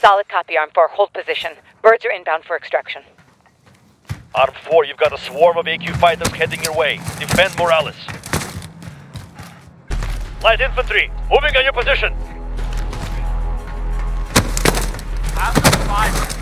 Solid copy, Arm 4. Hold position. Birds are inbound for extraction. Arm 4, you've got a swarm of AQ fighters heading your way. Defend Morales. Light infantry, moving on your position. Have the fight.